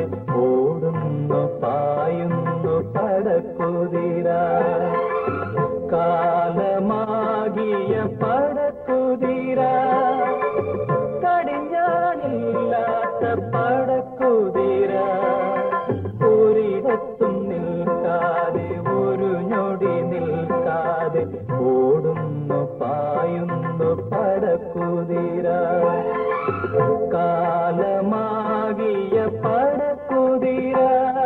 ഓടുന്നു പായുന്നു പടക്കുതിര. കാലമാകിയ പടക്കുതിര, കടിഞ്ഞാണില്ലാത്ത പടക്കുതിര, ഒരിടത്തും നിൽക്കാതെ ഒരു ഞൊടി നിൽക്കാതെ ഓടുന്നു പായുന്നു പടക്കുതിര. കാലമാകിയ പടക്കുതിര.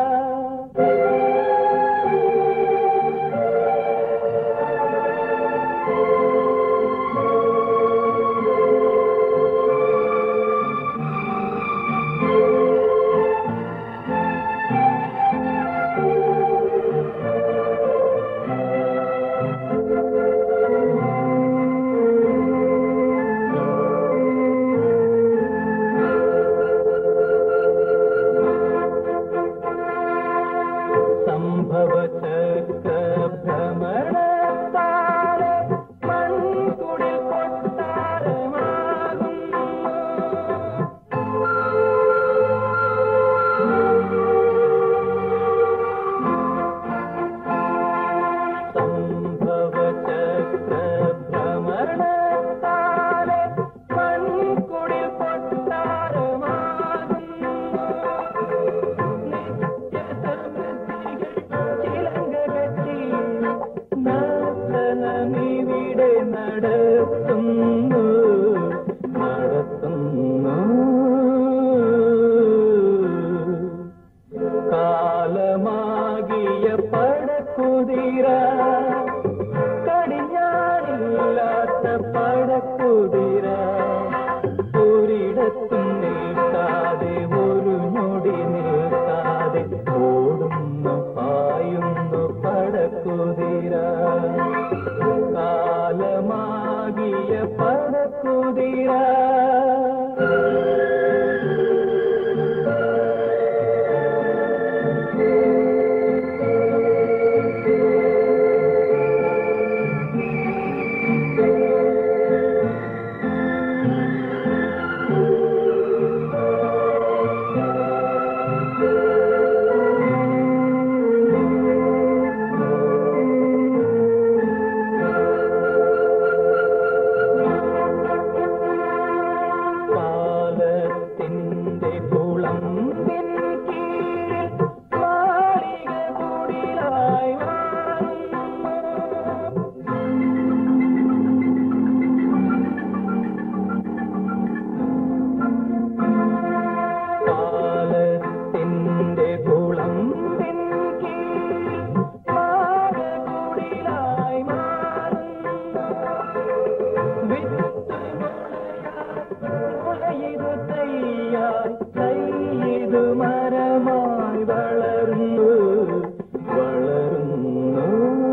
കാലമാകിയ പടക്കുതിര, കടിഞ്ഞാണില്ലാത്ത പടക്കുതിര, ഒരിടത്തും നിൽക്കാതെ ഒരു ഞൊടി നിൽക്കാതെ ഓടുന്നു പായുന്നു പടക്കുതിര. കാലമാകിയ പടക്കുതിര. മരമായി വളർന്നു വളർന്നു.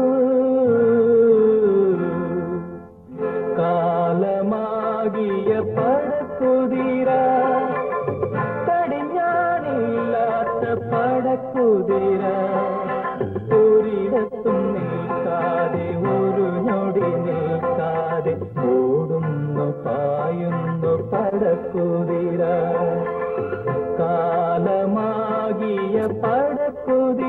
കാലമാകിയ പടക്കുതിര, കടിഞ്ഞാണില്ലാത്ത പടക്കുതിര, ഒരിടത്തും നിൽക്കാതെ ഒരു ഞൊടി നിൽക്കാതെ ഓടുന്നു പായുന്നു പടക്കുതിര. കാലമാകിയ പടക്കുതിര.